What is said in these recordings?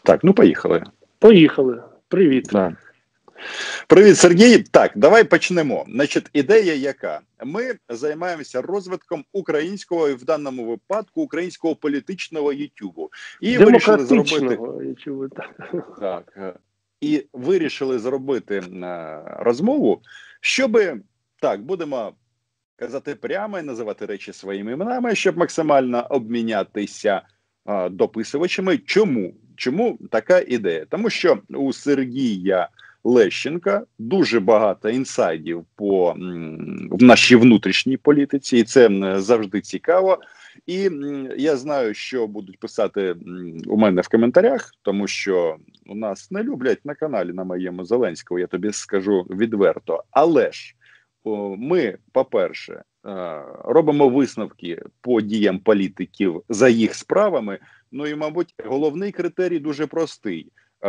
Так, ну поїхали. Поїхали. Привіт. Да. Привіт, Сергій. Так, давай почнемо. Значить, ідея яка? Ми займаємося розвитком українського, і в даному випадку українського політичного Ютубу. І вирішили зробити Ютубу, так. І вирішили зробити розмову, щоби так, будемо казати прямо і називати речі своїми іменами, щоб максимально обмінятися дописувачами. Чому така ідея? Тому що у Сергія Лещенка дуже багато інсайдів в нашій внутрішній політиці, і це завжди цікаво. І я знаю, що будуть писати у мене в коментарях, тому що у нас не люблять на каналі на моєму Зеленського, я тобі скажу відверто. Але ж ми, по-перше, робимо висновки по діям політиків за їх справами. Ну і, мабуть, головний критерій дуже простий.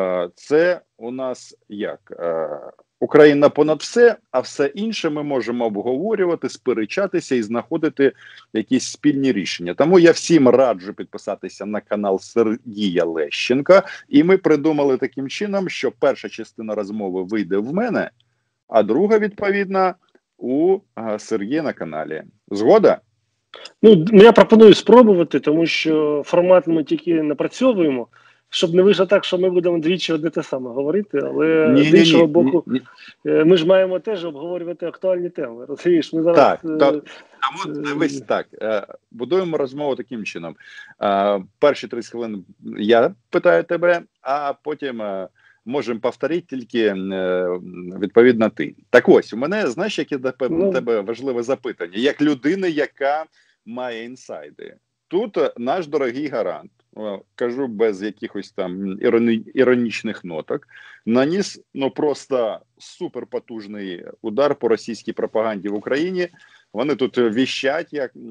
Це у нас як? Україна понад все, а все інше ми можемо обговорювати, сперечатися і знаходити якісь спільні рішення. Тому я всім раджу підписатися на канал Сергія Лещенка. І ми придумали таким чином, що перша частина розмови вийде в мене, а друга, відповідно, у Сергія на каналі. Згода? Ну, я пропоную спробувати, тому що формат ми тільки напрацьовуємо, щоб не вийшло так, що ми будемо двічі одне те саме говорити, але з іншого боку, ми ж маємо теж обговорювати актуальні теми. Розумієш, ми зараз... Так, тому дивись так, будуємо розмову таким чином. Перші 30 хвилин я питаю тебе, а потім можемо повторити тільки відповідно ти. Так ось, у мене, знаєш, яке до тебе важливе запитання, як людини, яка має інсайди. Тут наш дорогий гарант, кажу без якихось там іронічних ноток, наніс просто суперпотужний удар по російській пропаганді в Україні. Вони тут віщать,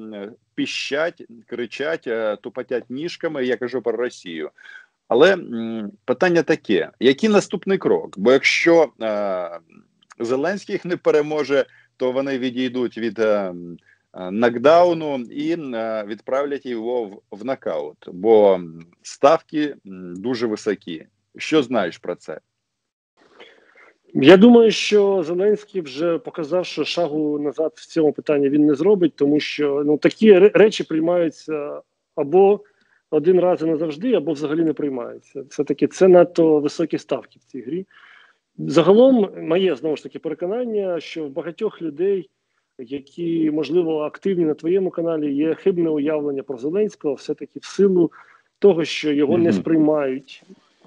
піщать, кричать, тупотять ніжками, я кажу про Росію. Але питання таке, який наступний крок? Бо якщо Зеленський їх не переможе, то вони відійдуть від нокдауну і відправлять його в нокаут, бо ставки дуже високі. Що знаєш про це? Я думаю, що Зеленський вже показав, що шагу назад в цьому питанні він не зробить, тому що такі речі приймаються або один раз і назавжди, або взагалі не приймаються. Все-таки це надто високі ставки в цій грі. Загалом, моє, знову ж таки, переконання, що в багатьох людей, які, можливо, активні на твоєму каналі, є хибне уявлення про Зеленського, все-таки в силу того, що його не сприймають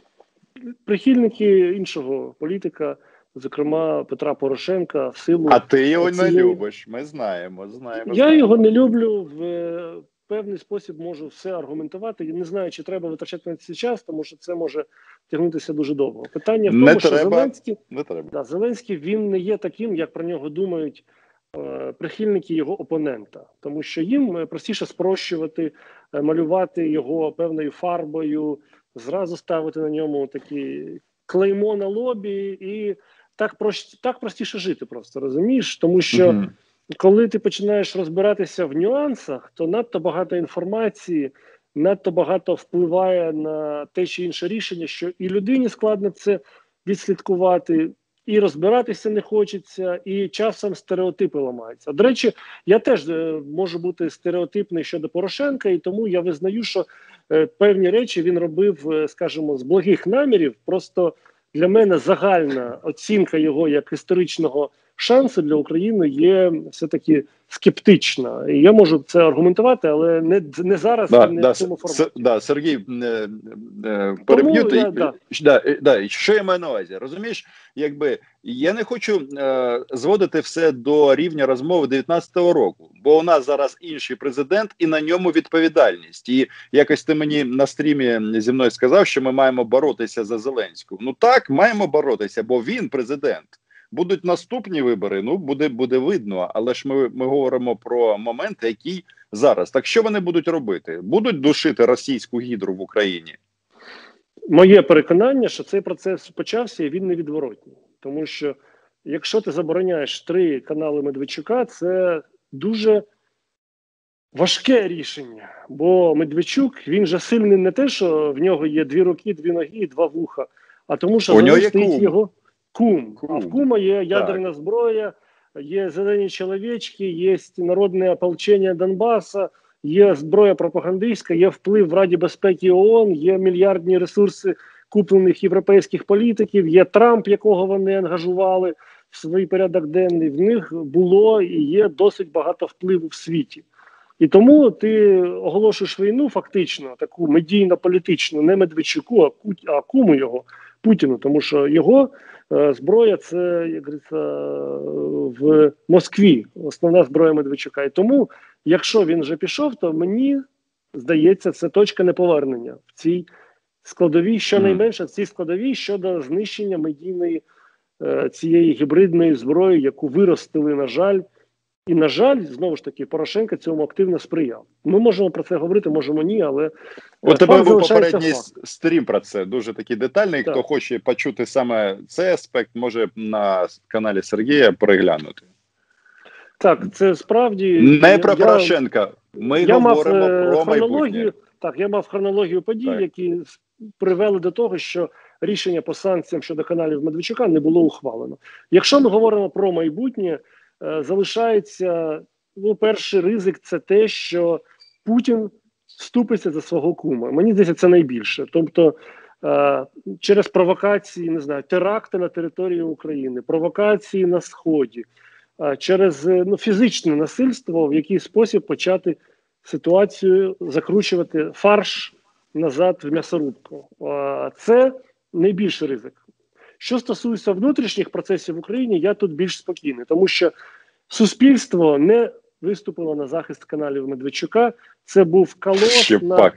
прихильники іншого політика, зокрема Петра Порошенка, в силу... А ти його не любиш, ми знаємо. Я його не люблю, в певний спосіб можу все аргументувати. Я не знаю, чи треба витрачати на це час, тому що це може тягнутися дуже довго. Питання в тому, що Зеленський, він не є таким, як про нього думають прихильники його опонента, тому що їм простіше спрощувати, малювати його певною фарбою, зразу ставити на ньому такі клеймо на лобі і так простіше жити просто, розумієш? Тому що коли ти починаєш розбиратися в нюансах, то надто багато інформації, надто багато впливає на те чи інше рішення, що і людині складно це відслідкувати, і розбиратися не хочеться, і часом стереотипи ламаються. До речі, я теж можу бути стереотипний щодо Порошенка, і тому я визнаю, що певні речі він робив, скажімо, з благих намірів. Просто для мене загальна оцінка його як історичного шансу для України є все-таки скептична. І я можу це аргументувати, але не зараз, не в цьому форматі. Сергій, переб'ю. Що я маю на увазі? Розумієш, я не хочу зводити все до рівня розмови 19-го року, бо у нас зараз інший президент і на ньому відповідальність. І якось ти мені на стрімі зі мною сказав, що ми маємо боротися за Зеленського. Ну так, маємо боротися, бо він президент. Будуть наступні вибори, буде видно, але ж ми говоримо про момент, який зараз. Так що вони будуть робити? Будуть душити російську гідру в Україні? Моє переконання, що цей процес почався і він невідворотній. Тому що якщо ти забороняєш 3 канали Медведчука, це дуже Важке рішення, бо Медведчук, він же сильний не те, що в нього є 2 руки, 2 ноги і 2 вуха, а тому, що за ним стоїть його кум. А в кума є ядерна зброя, є зелені чоловічки, є народне ополчення Донбаса, є зброя пропагандистська, є вплив в Раді безпеки ООН, є мільярдні ресурси куплених європейських політиків, є Трамп, якого вони ангажували в свій порядок денний. В них було і є досить багато впливу в світі. І ти оголошуєш війну фактично, таку медійно-політичну, не Медведчуку, а куму його, Путіну, тому що його зброя – це, як говориться, в Москві, основна зброя Медведчука. І тому, якщо він вже пішов, то мені здається, це точка неповернення в цій складовій, щонайменше в цій складовій щодо знищення медійної цієї гібридної зброї, яку виростили, на жаль. І, на жаль, знову ж таки, Порошенко цьому активно сприяв. Ми можемо про це говорити, можемо ні, але... У тебе був попередній стрім про це, дуже такий детальний. Так. Хто хоче почути саме цей аспект, може на каналі Сергія переглянути. Так, це справді... Не про Порошенка, ми говоримо про майбутнє. Так, я мав хронологію подій, які привели до того, що рішення по санкціям щодо каналів Медведчука не було ухвалено. Якщо ми говоримо про майбутнє, залишається, перший ризик – це те, що Путін вступиться за свого кума. Мені здається, це найбільше. Тобто через провокації, не знаю, теракти на території України, провокації на Сході, через фізичне насильство, в який спосіб почати ситуацію закручувати фарш назад в м'ясорубку. Це найбільший ризик. Що стосується внутрішніх процесів в Україні, я тут більш спокійний, тому що суспільство не виступило на захист каналів Медведчука. Це був колос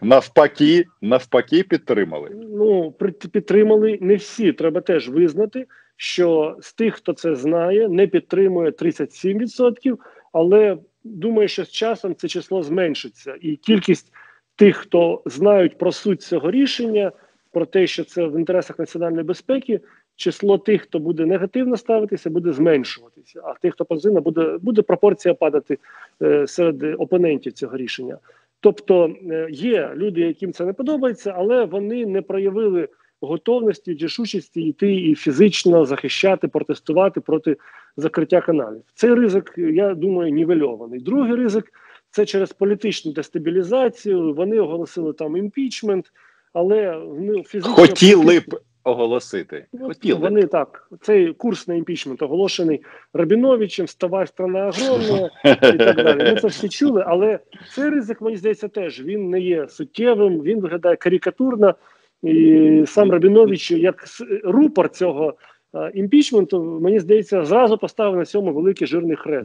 навпаки підтримали. Підтримали не всі. Треба теж визнати, що з тих, хто це знає, не підтримує 37%, але думаю, що з часом це число зменшиться. І кількість тих, хто знають про суть цього рішення, про те, що це в інтересах національної безпеки, число тих, хто буде негативно ставитися, буде зменшуватися. А тих, хто позитивно, буде пропорція падати серед опонентів цього рішення. Тобто є люди, яким це не подобається, але вони не проявили готовності, рішучості йти і фізично захищати, протестувати проти закриття каналів. Цей ризик, я думаю, нівельований. Другий ризик – це через політичну дестабілізацію. Вони оголосили там імпічмент, але фізично... Хотіли б оголосити. Вони так. Цей курс на імпічмент оголошений Рабіновичем, «Вставай, страна огромна» і так далі. Ми це всі чули, але цей ризик, мені здається, теж він не є суттєвим, він виглядає карикатурно. І сам Рабінович, як рупор цього імпічменту, мені здається, зразу поставив на цьому великий жирний хрест.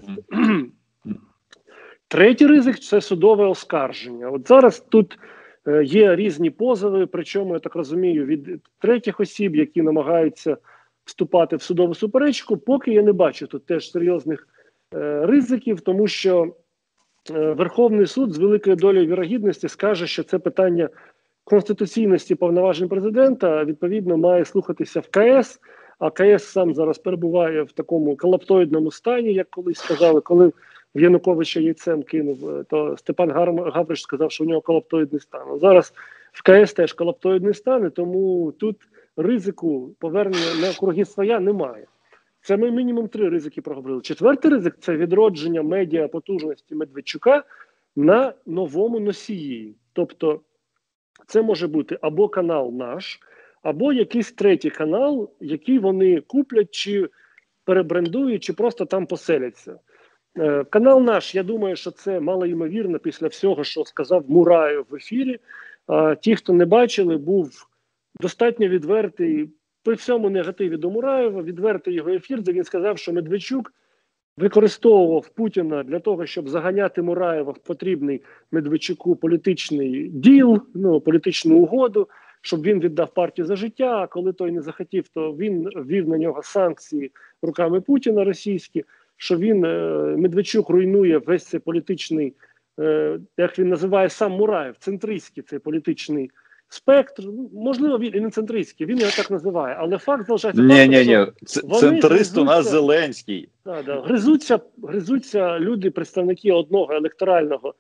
Третій ризик – це судове оскарження. От зараз тут є різні позови, причому, я так розумію, від третіх осіб, які намагаються вступати в судову суперечку, поки я не бачу тут теж серйозних ризиків, тому що Верховний суд з великою долею вірогідності скаже, що це питання конституційності повноважень президента, відповідно, має слухатися в КС, а КС сам зараз перебуває в такому колаптоїдному стані, як колись сказали, коли в Януковича яйцем кинув, то Степан Гавриш сказав, що у нього колаптоїдний стан. Зараз в КС теж колаптоїдний стан, і тому тут ризику повернення на круги своя немає. Це ми мінімум 3 ризики проговорили. Четвертий ризик – це відродження медіапотужності Медведчука на новому носії. Тобто це може бути або канал наш, або якийсь третій канал, який вони куплять, чи перебрендують, чи просто там поселяться. Канал наш, я думаю, що це малоймовірно після всього, що сказав Мураєв в ефірі. Ті, хто не бачили, був достатньо відвертий, при всьому негативі до Мураєва, відвертий його ефір, де він сказав, що Медведчук використовував Путіна для того, щоб заганяти Мураєва в потрібний Медведчуку політичний діл, політичну угоду, щоб він віддав партію «За життя», а коли той не захотів, то він ввів на нього санкції руками Путіна російські, що Медведчук руйнує весь цей політичний, як він називає сам Мураєв, центристський цей політичний спектр. Можливо, він і не центристський, він його так називає, але факт залишається фактом, що центрист у нас Зеленський. Гризуться люди, представники одного електорального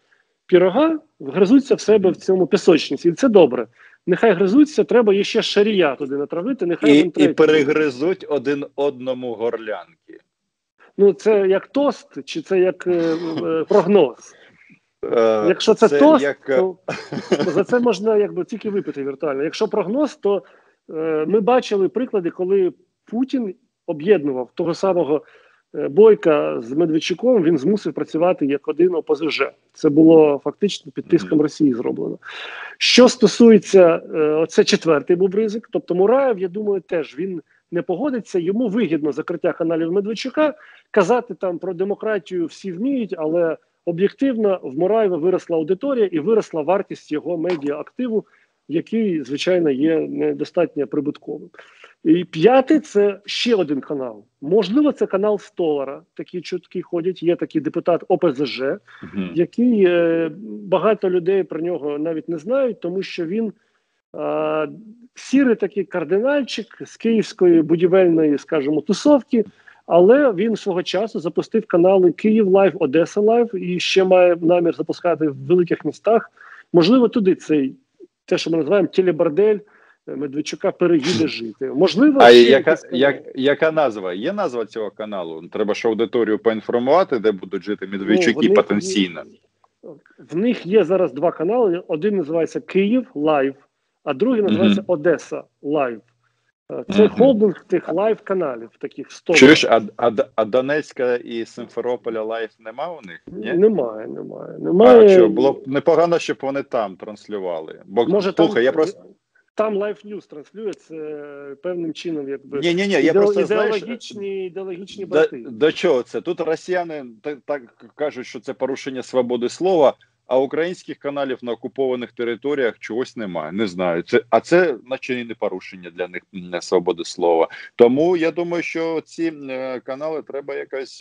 пірога, гризуться в себе в цьому пісочниці. І це добре. Нехай гризуться, треба ще шарія туди натравити, нехай і перегризуть один одному горлянки. Ну, це як тост, чи це як прогноз? Якщо це тост, то за це можна якби тільки випити віртуально. Якщо прогноз, то ми бачили приклади, коли Путін об'єднував того самого Бойка з Медведчуком, він змусив працювати як один ОПЗЖ. Це було фактично під тиском Росії зроблено. Що стосується, оце четвертий був ризик, тобто Мураєв, я думаю, теж він не погодиться, йому вигідно закриття каналів Медведчука, казати там про демократію всі вміють, але об'єктивно в Мураєва виросла аудиторія і виросла вартість його медіа-активу, який, звичайно, є недостатньо прибутковим. І п'ятий – це ще один канал. Можливо, це канал Столара. Такі чутки ходять. Є такий депутат ОПЗЖ, який багато людей про нього навіть не знають, тому що він сірий такий кардинальчик з київської будівельної, скажімо, тусовки, але він свого часу запустив канали Київ Лайв, Одеса Лайв і ще має намір запускати в великих містах. Можливо, туди цей, те, що ми називаємо телебордель Медведчука, переїде жити. Можливо, а яка назва? Є назва цього каналу? Треба ж аудиторію поінформувати, де будуть жити Медведчуки потенційно. В них є зараз два канали. Один називається Київ Лайв, а другий називається Одеса Лайв. Це холдинг тих лайв-каналів, таких 100. Чуєш, а Донецька і Симферополя лайв нема у них? Ні? Немає. А що, було б непогано, щоб вони там транслювали. Бо, може, там Live News транслюється певним чином, якби я просто, ідеологічні брати. До чого це? Тут росіяни так кажуть, що це порушення свободи слова, а українських каналів на окупованих територіях чогось немає. Не знаю. Це наче і не порушення для них свободи слова. Тому я думаю, що ці канали треба якось...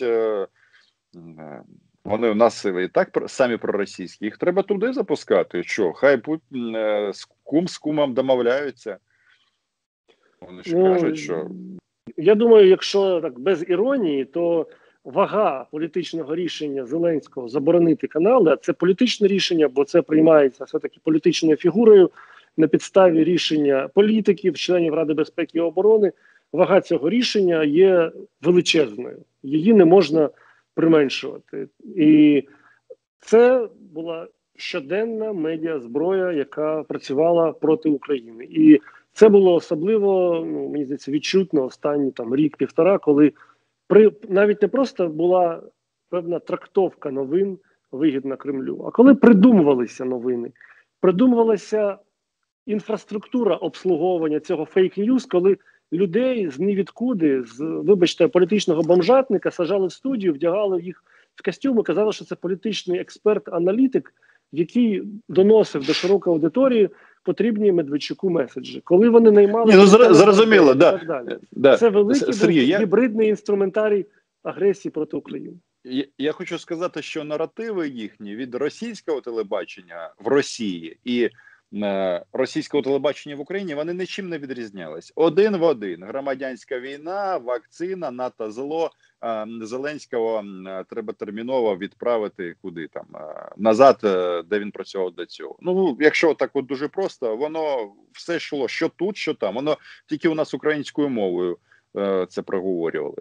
Вони у нас і так самі проросійські. Їх треба туди запускати. Що? Хай кум з кумом домовляються. Вони ж кажуть, що... Я думаю, якщо так без іронії, то вага політичного рішення Зеленського заборонити канали, а це політичне рішення, бо це приймається все-таки політичною фігурою на підставі рішення політиків, членів Ради безпеки і оборони, вага цього рішення є величезною. Її не можна применшувати. І це була щоденна медіазброя, яка працювала проти України. І це було особливо, мені здається, відчутно останні рік-півтора, коли навіть не просто була певна трактовка новин вигідна Кремлю, а коли придумувалися новини, придумувалася інфраструктура обслуговування цього фейк-ньюз, коли людей з нівідкуди, вибачте, політичного бомжатника сажали в студію, вдягали їх в костюми, казали, що це політичний експерт-аналітик, який доносив до широкої аудиторії потрібні Медведчуку меседжі. Коли вони наймали... зрозуміло, так далі. Це великий гібридний інструментарій агресії проти України. Я хочу сказати, що наративи їхні від російського телебачення в Росії і російського телебачення в Україні, вони нічим не відрізнялись. Один в один. Громадянська війна, вакцина, НАТО зло. Зеленського треба терміново відправити куди там, назад, де він працював до цього. Ну, якщо так от дуже просто, воно все йшло, що тут, що там. Воно тільки у нас українською мовою це проговорювали.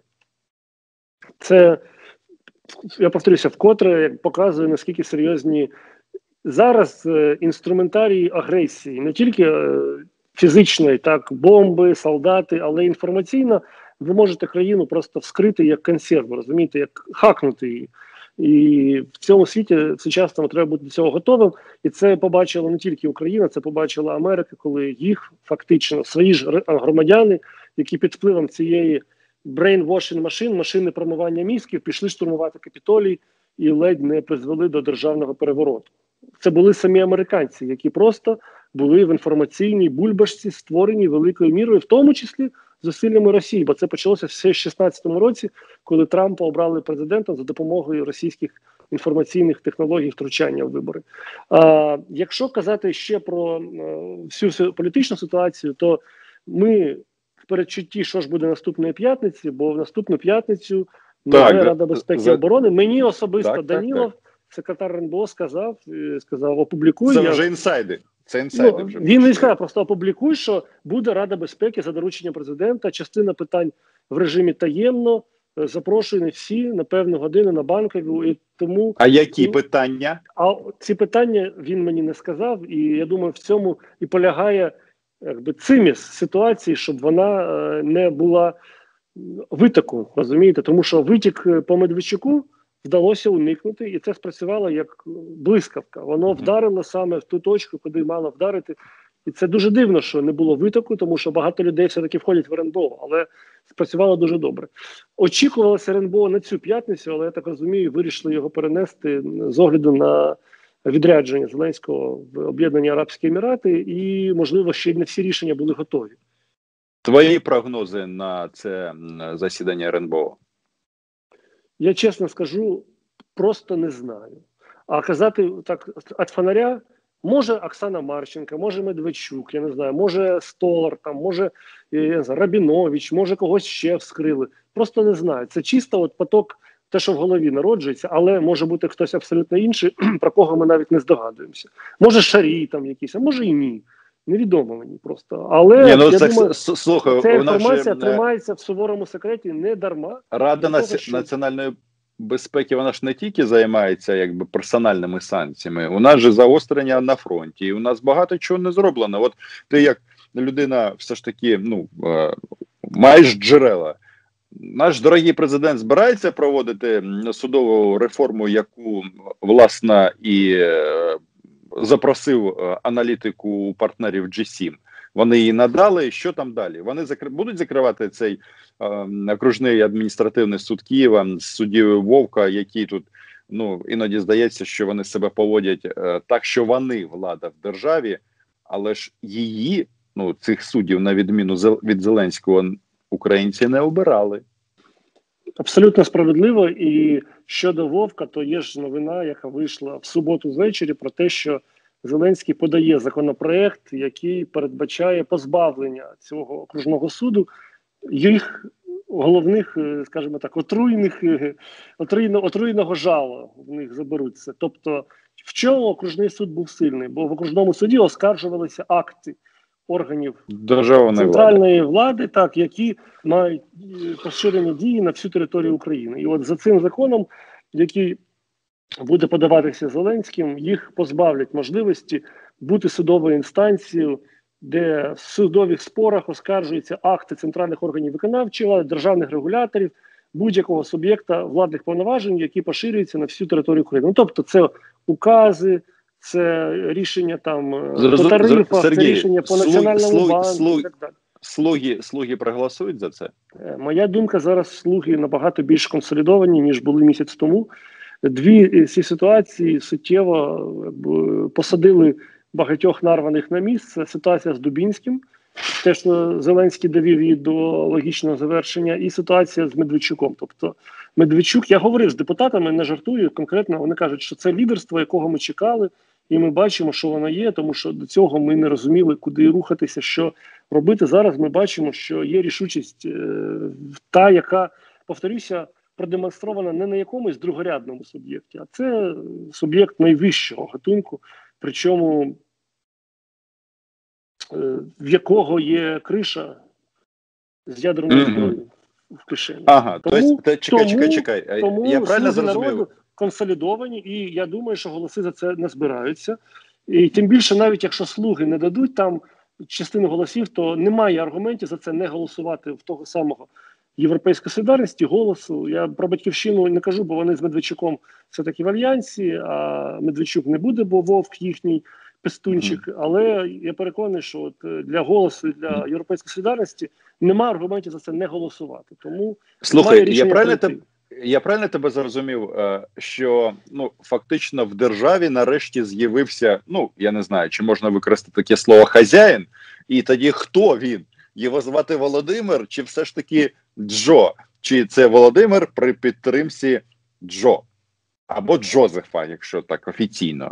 Це, я повторюся, вкотре показує, наскільки серйозні зараз інструментарії агресії, не тільки фізичної, так, бомби, солдати, але й інформаційно, ви можете країну просто вскрити як консерву, розумієте, як хакнути її. І в цьому світі сучасному треба бути до цього готовим. І це побачила не тільки Україна, це побачила Америка, коли їх фактично, свої ж громадяни, які під впливом цієї brainwashing машини промивання мізків, пішли штурмувати Капітолій і ледь не призвели до державного перевороту. Це були самі американці, які просто були в інформаційній бульбашці, створені великою мірою, в тому числі зусиллями Росії, бо це почалося ще в 2016 році, коли Трампа обрали президентом за допомогою російських інформаційних технологій втручання в вибори. Якщо казати ще про всю політичну ситуацію, то ми в передчутті, що ж буде наступної п'ятниці, бо в наступну п'ятницю Рада безпеки і оборони, мені особисто Данілов секретар РНБО сказав, опублікуй. Це вже інсайди. Це інсайди вже. Він не сказав, просто опублікуй, що буде Рада безпеки за дорученням президента, частина питань в режимі таємно, запрошені всі на певну годину на Банкову. І тому, а які питання? А ці питання він мені не сказав, і я думаю, в цьому і полягає циміс ситуації, щоб вона не була витоку, розумієте? Тому що витік по Медведчуку вдалося уникнути, і це спрацювало як блискавка. Воно вдарило саме в ту точку, куди мало вдарити. І це дуже дивно, що не було витоку, тому що багато людей все-таки входять в РНБО, але спрацювало дуже добре. Очікувалося РНБО на цю п'ятницю, але я так розумію, вирішили його перенести з огляду на відрядження Зеленського в Об'єднані Арабські Емірати, і, можливо, ще не всі рішення були готові. Твої прогнози на це засідання РНБО? Я чесно скажу, просто не знаю. А казати так від фонаря, може Оксана Марченко, може Медведчук, я не знаю, може Столар, там, може я не знаю, Рабінович, може когось ще вскрили. Просто не знаю. Це чисто поток, те, що в голові народжується, але може бути хтось абсолютно інший, про кого ми навіть не здогадуємося. Може Шарій там якийсь, а може і ні. Невідомо мені просто. Але я думаю, слухай, ця інформація тримається в суворому секреті не дарма. Рада національної безпеки, вона ж не тільки займається персональними санкціями. У нас же загострення на фронті. І у нас багато чого не зроблено. От ти як людина все ж таки, маєш джерела. Наш дорогий президент збирається проводити судову реформу, яку, власне, і запросив аналітику партнерів G7. Вони її надали. Що там далі? Вони будуть закривати цей окружний адміністративний суд Києва з суддєю Вовка, який тут, іноді здається, що вони себе поводять так, що вони влада в державі, але ж її, цих суддів, на відміну від Зеленського, українці не обирали. Абсолютно справедливо. І щодо Вовка, то є ж новина, яка вийшла в суботу ввечері, про те, що Зеленський подає законопроект, який передбачає позбавлення цього окружного суду їх головних, скажімо так, отруйного жала в них заберуться. Тобто, в чому окружний суд був сильний? Бо в окружному суді оскаржувалися акти органів центральної влади, так, які мають поширені дії на всю територію України. І от за цим законом, який буде подаватися Зеленським, їх позбавлять можливості бути судовою інстанцією, де в судових спорах оскаржуються акти центральних органів виконавчої влади, державних регуляторів, будь-якого суб'єкта владних повноважень, які поширюються на всю територію України. Тобто це укази, це рішення по тарифах, це рішення по Національному банку і так далі. Слуги проголосують за це? Моя думка, зараз слуги набагато більш консолідовані, ніж були місяць тому. Дві ці ситуації суттєво посадили багатьох нарваних на місце. Ситуація з Дубінським, те, що Зеленський довів її до логічного завершення, і ситуація з Медведчуком. Тобто Медведчук, я говорив з депутатами, не жартую, конкретно вони кажуть, що це лідерство, якого ми чекали, і ми бачимо, що воно є, тому що до цього ми не розуміли, куди рухатися, що робити. Зараз ми бачимо, що є рішучість та, яка, повторюся, продемонстрована не на якомусь другорядному суб'єкті, а це суб'єкт найвищого гатунку, причому в якого є криша з ядерною зброєю в кишені. Ага, чекай. Тому я правильно зрозумів? Народу консолідовані, і я думаю, що голоси за це не збираються. І тим більше, навіть якщо слуги не дадуть там частину голосів, то немає аргументів за це не голосувати в того самого Європейської солідарності, голосу. Я про Батьківщину не кажу, бо вони з Медведчуком все-таки в альянсі, а Медведчук не буде, бо Вовк їхній пестунчик. Але я переконаний, що от для голосу, для Європейської солідарності немає аргументів за це не голосувати. Тому слухай, я правильно тебе зрозумів, що фактично в державі нарешті з'явився, я не знаю, чи можна використати таке слово «хазяїн», і тоді хто він? Його звати Володимир, чи все ж таки Джо? Чи це Володимир при підтримці Джо? Або Джозефа, якщо так офіційно.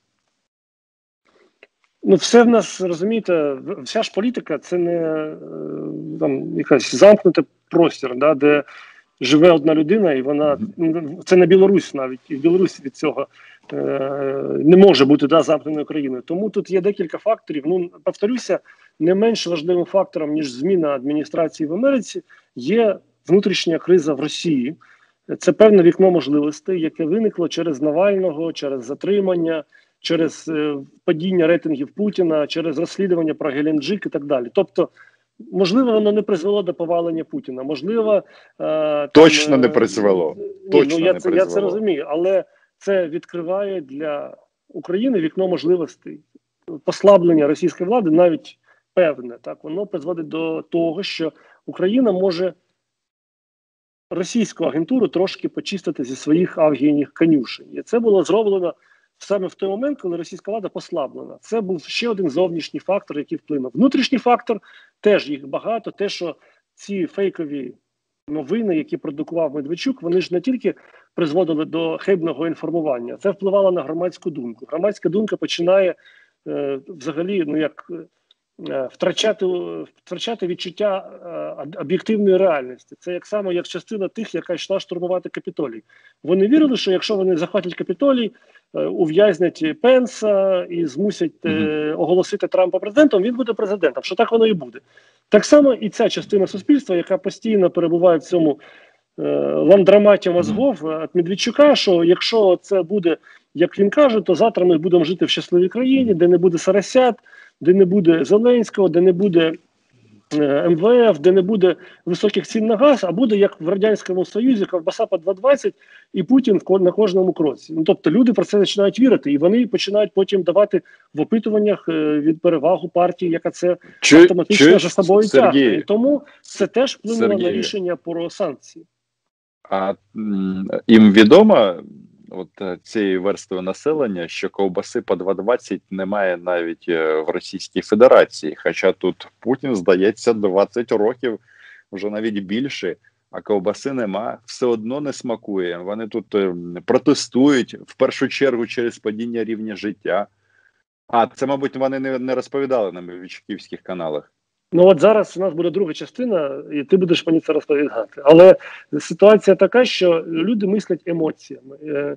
Все в нас, розумієте, вся ж політика – це не якась замкнутий простір, де живе одна людина, і вона, це не Білорусь навіть, і в Білорусі від цього не може бути замкненою країною. Тому тут є декілька факторів. Ну, повторюся, не менш важливим фактором, ніж зміна адміністрації в Америці, є внутрішня криза в Росії. Це певне вікно можливостей, яке виникло через Навального, через затримання, через падіння рейтингів Путіна, через розслідування про Геленджик і так далі. Тобто, можливо, воно не призвело до повалення Путіна. Можливо, точно не призвело. Я це розумію, але це відкриває для України вікно можливостей. Послаблення російської влади навіть певне, так, воно призводить до того, що Україна може російську агентуру трошки почистити зі своїх авгійних конюшень. І це було зроблено саме в той момент, коли російська влада послаблена. Це був ще один зовнішній фактор, який вплинув. Внутрішній фактор, теж їх багато, те, що ці фейкові новини, які продукував Медведчук, вони ж не тільки призводили до хибного інформування, це впливало на громадську думку. Громадська думка починає взагалі, втрачати відчуття об'єктивної реальності. Це як само, як частина тих, яка йшла штурмувати Капітолій. Вони вірили, що якщо вони захватять Капітолій, ув'язнять Пенса і змусять оголосити Трампа президентом, він буде президентом, що так воно і буде. Так само і ця частина суспільства, яка постійно перебуває в цьому ландроматі мозгов від Медведчука, що якщо це буде, як він каже, то завтра ми будемо жити в щасливій країні, де не буде Сарасят, де не буде Зеленського, де не буде МВФ, де не буде високих цін на газ, а буде, як в Радянському Союзі, ковбаса по 2,20 і Путін на кожному кроці. Ну, тобто люди про це починають вірити, і вони починають потім давати в опитуваннях від перевагу партії, яка це автоматично за собою тягне. І тому це теж вплинуло на рішення про санкції. А їм відомо, от цієї верстви населення, що ковбаси по 2,20 немає навіть в Російській Федерації. Хоча тут Путін, здається, 20 років, вже навіть більше, а ковбаси нема, все одно не смакує. Вони тут протестують, в першу чергу, через падіння рівня життя. А це, мабуть, вони не розповідали на медведчуківських каналах. Ну от зараз у нас буде друга частина, і ти будеш мені це розповідати. Але ситуація така, що люди мислять емоціями.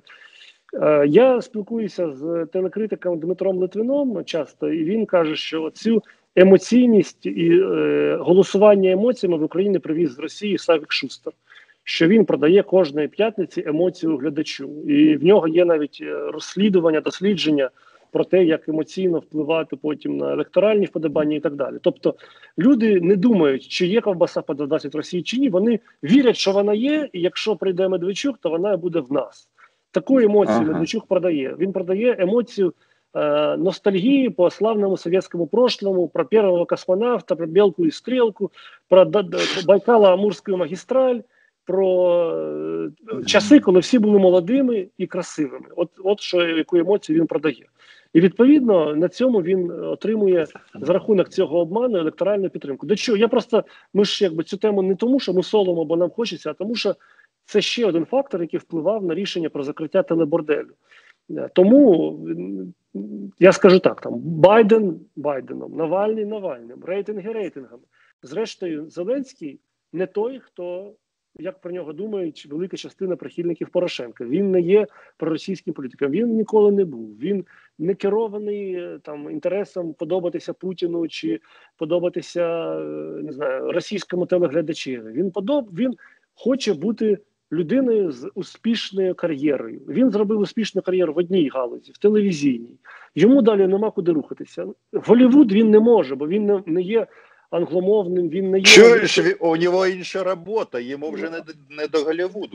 Я спілкуюся з телекритиком Дмитром Литвином часто, і він каже, що цю емоційність і голосування емоціями в Україні привіз з Росії Савік Шустер. Що він продає кожної п'ятниці емоцію глядачу. І в нього є навіть розслідування, дослідження про те, як емоційно впливати потім на електоральні вподобання і так далі. Тобто люди не думають, чи є ковбаса по 20 в Росії, чи ні. Вони вірять, що вона є, і якщо прийде Медведчук, то вона буде в нас. Таку емоцію Медведчук продає. Він продає емоцію ностальгії по славному совєтському прошлому, про першого космонавта, про Белку і Стрелку, про Байкало-Амурську магістраль, про часи, коли всі були молодими і красивими. От що, яку емоцію він продає. І відповідно на цьому він отримує за рахунок цього обману електоральну підтримку. До чого? Ми ж цю тему не тому, що ми солимо, бо нам хочеться, а тому, що це ще один фактор, який впливав на рішення про закриття телеборделю. Тому я скажу так: там Байден Байденом, Навальний Навальним, рейтинги рейтингами. Зрештою, Зеленський не той, хто, як про нього думають велика частина прихильників Порошенка. Він не є проросійським політиком, він ніколи не був. Він не керований інтересом подобатися Путіну чи подобатися, не знаю, російському телеглядачеві. Він хоче бути людиною з успішною кар'єрою. Він зробив успішну кар'єру в одній галузі, в телевізійній. Йому далі нема куди рухатися. В Голлівуд він не може, бо він не є англомовним, він не є... Чуєш, у нього інша робота, йому вже не до Голлівуду.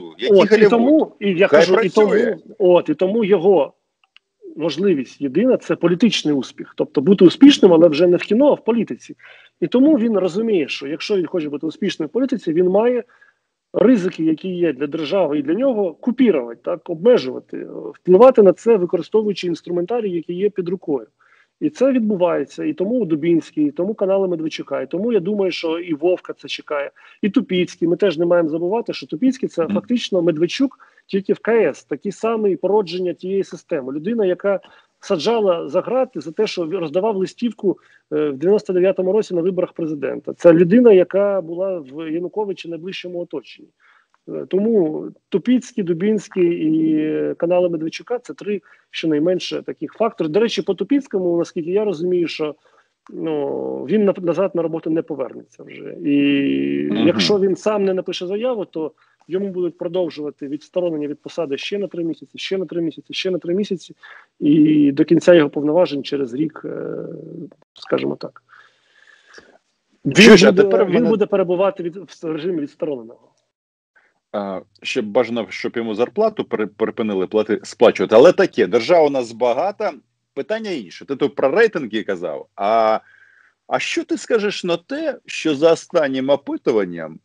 І тому його можливість єдина – це політичний успіх. Тобто бути успішним, але вже не в кіно, а в політиці. І тому він розуміє, що якщо він хоче бути успішним в політиці, він має ризики, які є для держави і для нього, купірувати, так, обмежувати, впливати на це, використовуючи інструментарій, який є під рукою. І це відбувається, і тому Дубінський, і тому канали Медведчука, і тому я думаю, що і Вовка це чекає, і Тупіцький. Ми теж не маємо забувати, що Тупіцький – це фактично Медведчук тільки в КС, такі самі породження тієї системи. Людина, яка саджала за грати за те, що роздавав листівку в 99-му році на виборах президента. Це людина, яка була в Януковича найближчому оточенні. Тому Тупіцький, Дубінський і канали Медведчука – це 3 щонайменше таких фактори. До речі, по Тупіцькому, наскільки я розумію, що він назад на роботу не повернеться вже. І якщо він сам не напише заяву, то йому будуть продовжувати відсторонення від посади ще на 3 місяці, ще на 3 місяці, ще на 3 місяці, і до кінця його повноважень через рік, скажімо так. Він буде перебувати в режимі відстороненого. Ще бажано, щоб йому зарплату припинили сплачувати. Але таке, держава у нас багата. Питання інше. Ти тут про рейтинги казав. А що ти скажеш на те, що за останнім опитуванням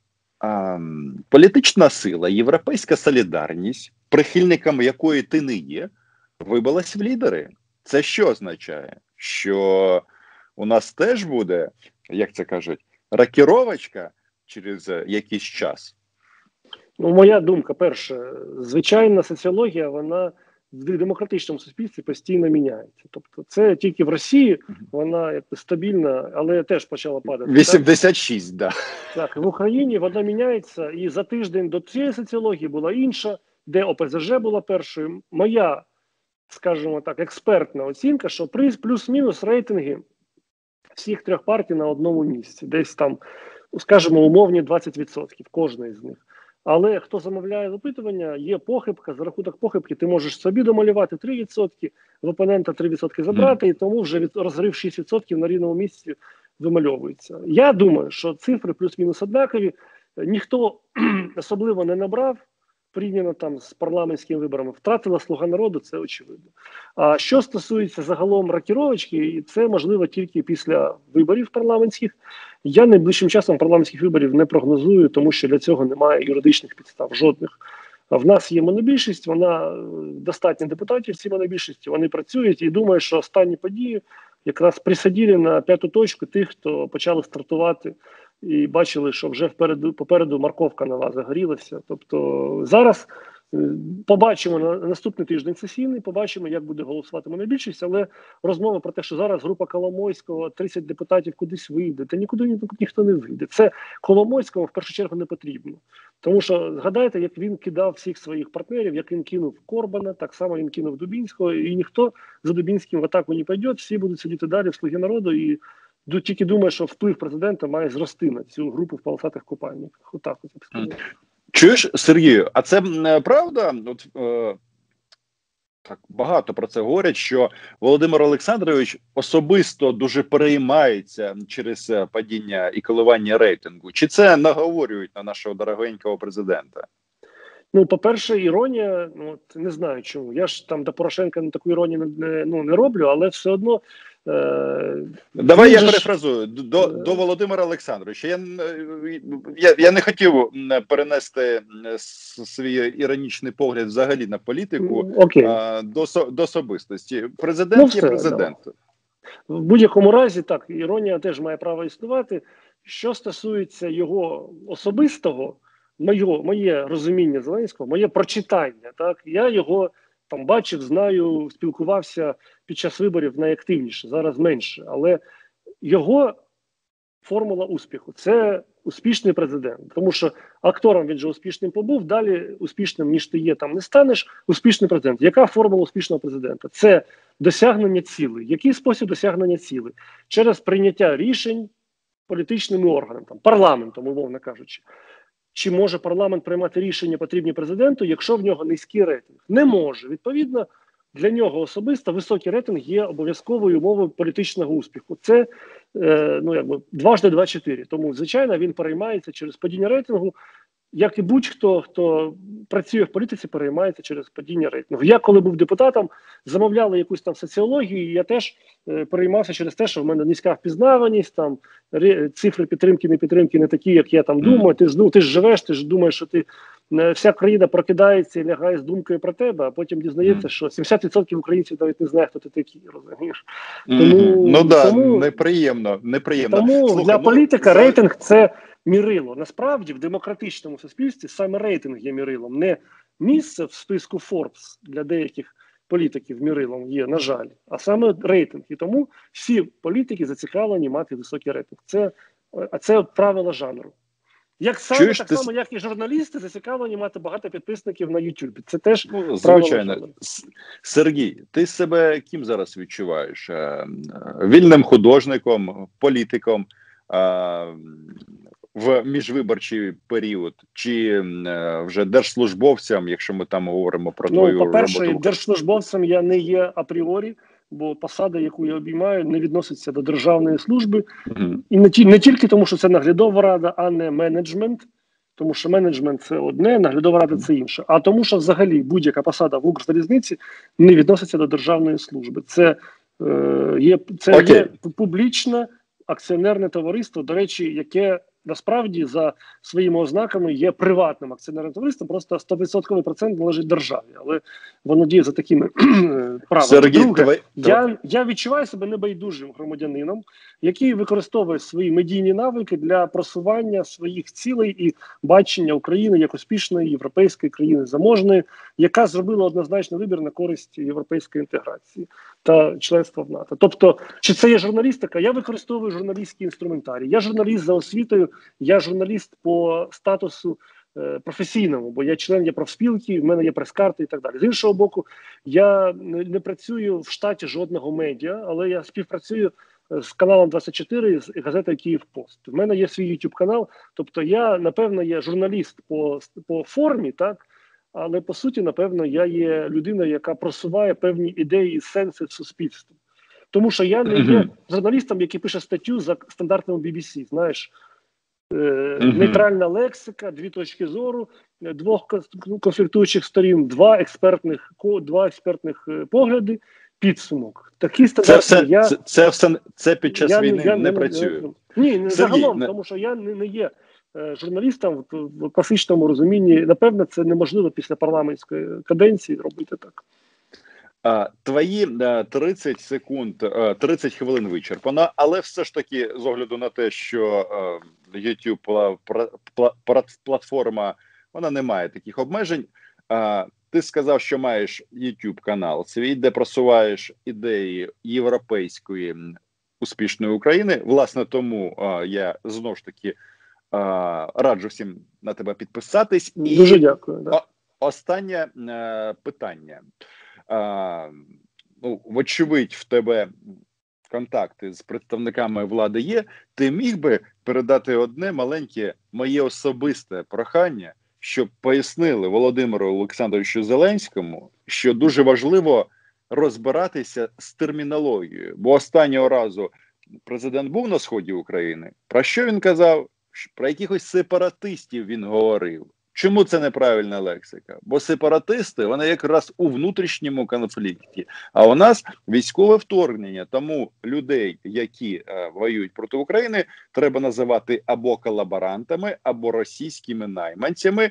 політична сила, Європейська солідарність, прихильником якої ти не є, вибилась в лідери? Це що означає? Що у нас теж буде, як це кажуть, рокіровочка через якийсь час? Моя думка, перше, звичайна соціологія, вона в демократичному суспільстві постійно міняється. Тобто це тільки в Росії, вона якби стабільна, але теж почала падати. 86, так. Так, в Україні вона міняється, і за тиждень до цієї соціології була інша, де ОПЗЖ була першою. Моя, скажімо так, експертна оцінка, що плюс-мінус рейтинги всіх 3 партій на одному місці. Десь там, скажімо, умовні 20% кожної з них. Але хто замовляє опитування, є похибка, за рахунок похибки ти можеш собі домалювати 3%, в опонента 3% забрати, і тому вже розрив 6% на рівному місці вимальовується. Я думаю, що цифри плюс-мінус однакові, ніхто особливо не набрав, порівняно там з парламентськими виборами. Втратила «Слуга народу», це очевидно. А що стосується загалом рокіровочки, це можливо тільки після виборів парламентських. Я найближчим часом парламентських виборів не прогнозую, тому що для цього немає юридичних підстав, жодних. А в нас є монобільшість, вона достатньо депутатів, ці монобільшості, вони працюють і думаю, що останні події якраз присадили на 5-ту точку тих, хто почали стартувати і бачили, що вже попереду морковка нова загорілася. Тобто зараз побачимо на наступний тиждень сесійний, побачимо, як буде голосувати монобільшість, але розмова про те, що зараз група Коломойського, 30 депутатів кудись вийде, та нікуди ніхто не вийде. Це Коломойському в першу чергу не потрібно. Тому що згадайте, як він кидав всіх своїх партнерів, як він кинув Корбана, так само він кинув Дубінського, і ніхто за Дубінським в атаку не піде, всі будуть сидіти далі в «Слуги народу» і тільки думає, що вплив президента має зрости на цю групу в полосатих купальниках. Отак от я б сказав. Чуєш, Сергію, а це правда? От, так багато про це говорять, що Володимир Олександрович особисто дуже переймається через падіння і коливання рейтингу. Чи це наговорюють на нашого дорогенького президента? По-перше, іронія, не знаю чому. Я ж там до Порошенка таку іронію не роблю, але все одно... Давай я перефразую до Володимира Олександровича. Я не хотів перенести свій іронічний погляд взагалі на політику до особистості. Президент є президент. Да. В будь-якому разі, так, іронія теж має право існувати. Що стосується його особистого, моє розуміння Зеленського, моє прочитання, так, я його там бачив, знаю, спілкувався під час виборів найактивніше, зараз менше. Але його формула успіху – це успішний президент. Тому що актором він же успішним побув, далі успішним, ніж ти є, там не станеш, успішний президент. Яка формула успішного президента? Це досягнення цілей. Який спосіб досягнення цілей? Через прийняття рішень політичними органами, там, парламентом, умовно кажучи. Чи може парламент приймати рішення, потрібні президенту, якщо в нього низький рейтинг? Не може. Відповідно, для нього особисто високий рейтинг є обов'язковою умовою політичного успіху. Це, дважди 2-4. Тому, звичайно, він переймається через падіння рейтингу, як і будь-хто, хто працює в політиці, переймається через падіння рейтингу. Я, коли був депутатом, замовляли якусь там соціологію, і я теж переймався через те, що в мене низька впізнаваність, там цифри підтримки, не підтримки не такі, як я там думаю. Ти ж живеш, ти ж думаєш, що вся країна прокидається і лягає з думкою про тебе, а потім дізнається, що 70% українців навіть не знає, хто ти такий, розумієш? Тому неприємно. Тому слухай, для політика рейтинг – це мірило. Насправді, в демократичному суспільстві саме рейтинг є мірилом. Не місце в списку Forbes для деяких політиків мірилом є, на жаль, а саме рейтинг. І тому всі політики зацікавлені мати високий рейтинг. Це правило жанру. Як саме, так само, як і журналісти, зацікавлені мати багато підписників на YouTube. Це теж звичайно. Сергій, ти себе ким зараз відчуваєш? Вільним художником, політиком в міжвиборчий період? Чи вже держслужбовцем, якщо ми там говоримо про твою роботу? По-перше, держслужбовцем я не є апріорі, бо посада, яку я обіймаю, не відноситься до державної служби. І не тільки тому, що це наглядова рада, а не менеджмент. Тому що менеджмент – це одне, наглядова рада – це інше. А тому, що взагалі будь-яка посада в Укрзалізниці не відноситься до державної служби. Це є публічне акціонерне товариство, до речі, яке насправді за своїми ознаками є приватним акціонерним товариством, просто 100% належить державі, але воно діє за такими правилами. Друге, я відчуваю себе небайдужим громадянином, який використовує свої медійні навики для просування своїх цілей і бачення України як успішної європейської країни заможної, яка зробила однозначно вибір на користь європейської інтеграції та членства в НАТО. Тобто, чи це є журналістика? Я використовую журналістський інструментарій. Я журналіст за освітою, я журналіст по статусу професійному, бо я член є профспілки, в мене є прес-карти і так далі. З іншого боку, я не працюю в штаті жодного медіа, але я співпрацюю з каналом 24 з газетою «Київпост». У мене є свій YouTube-канал, тобто я, напевно, є журналіст по формі, так? Але, по суті, напевно, я є людина, яка просуває певні ідеї і сенси в суспільстві. Тому що я не є журналістом, який пише статтю за стандартами BBC, знаєш, нейтральна лексика, дві точки зору, двох конфліктуючих сторін, два експертних погляди, підсумок. Такі стандарти це під час війни не працює. Ні, загалом, тому що я не є журналістом в класичному розумінні. Напевно, це неможливо після парламентської каденції робити так. Твої 30 секунд, 30 хвилин вичерпано, але все ж таки, з огляду на те, що YouTube платформа, вона не має таких обмежень. Ти сказав, що маєш YouTube канал свій, де просуваєш ідеї європейської успішної України. Власне, тому я знову ж таки раджу всім на тебе підписатись. Дуже дякую. Да. Останнє питання. Вочевидь, в тебе контакти з представниками влади є. Ти міг би передати одне маленьке моє особисте прохання, щоб пояснили Володимиру Олександровичу Зеленському, що дуже важливо розбиратися з термінологією. Бо останнього разу президент був на сході України. Про що він казав? Про якихось сепаратистів він говорив. Чому це неправильна лексика? Бо сепаратисти, вони якраз у внутрішньому конфлікті. А у нас військове вторгнення. Тому людей, які воюють проти України, треба називати або колаборантами, або російськими найманцями,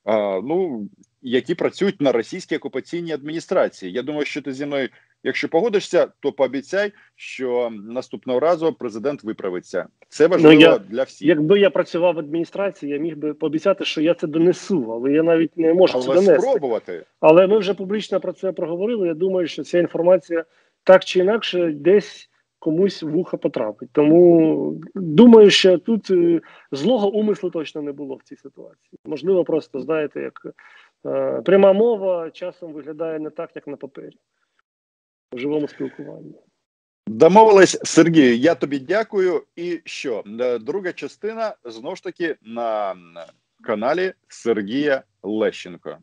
які працюють на російській окупаційній адміністрації. Я думаю, що ти зі мною, якщо погодишся, то пообіцяй, що наступного разу президент виправиться. Це важливо для всіх. Якби я працював в адміністрації, я міг би пообіцяти, що я це донесу, але я навіть не можу це донести. Спробувати. Але ми вже публічно про це проговорили. Я думаю, що ця інформація так чи інакше десь комусь в вуха потрапить. Тому думаю, що тут злого умислу точно не було в цій ситуації. Можливо, просто, знаєте, як пряма мова часом виглядає не так, як на папері. В живому спілкуванні. Домовились, Сергію, я тобі дякую. І що? Друга частина, знову ж таки, на каналі Сергія Лещенко.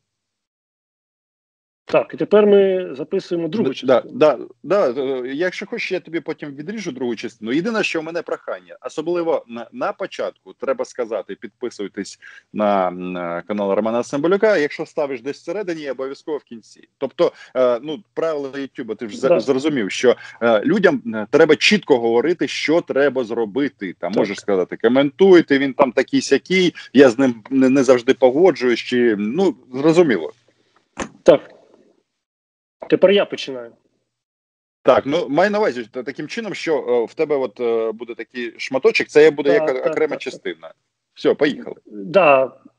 Так, і тепер ми записуємо другу частину. Якщо хочеш, я тобі потім відріжу другу частину. Єдине, що в мене прохання, особливо на початку, треба сказати, підписуйтесь на канал Романа Цимбалюка. Якщо ставиш десь всередині, обов'язково в кінці. Тобто, правила YouTube, ти ж зрозумів, що людям треба чітко говорити, що треба зробити. Там можеш сказати, коментуйте, він там такий-сякий, я з ним не завжди погоджуюсь, чи, зрозуміло. Так. Тепер я починаю. Так, маю на увазі таким чином, що в тебе буде такий шматочок, це буде як окрема частина. Все, поїхали.